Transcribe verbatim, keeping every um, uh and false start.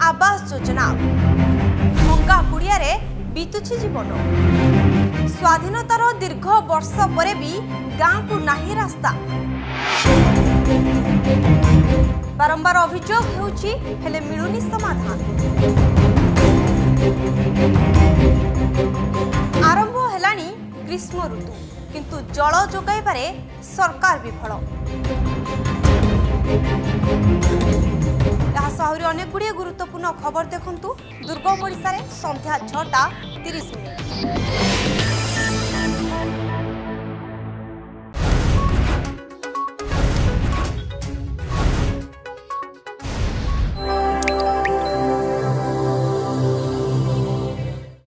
आवास योजना भंगा कुड़िया रे बीतुछि जीवन स्वाधीनतार दीर्घ वर्ष पर भी गाँव को नाही रास्ता बारंबार अभियोग हेउछि हेले मिलुनी समाधान आरंभ हेलानी ग्रीष्म ऋतु किंतु जल जोगाइबारे सरकार विफल आहरी अनेक गुड़िए गुरुत्वपूर्ण खबर देखंतु दुर्गम ओडिशा रे संध्या छटा तीस मिनिट।